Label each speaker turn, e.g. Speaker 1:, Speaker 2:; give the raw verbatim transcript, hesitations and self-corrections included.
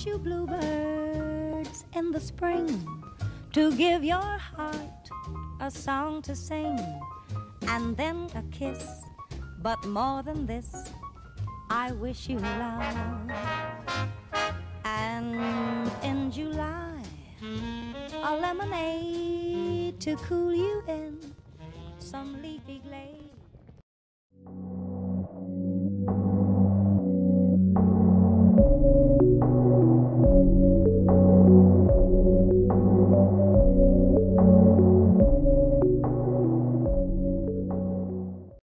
Speaker 1: wish you bluebirds in the spring to give your heart a song to sing, and then a kiss. But more than this, I wish you love. And in July, a lemonade to cool you in some leafy glade.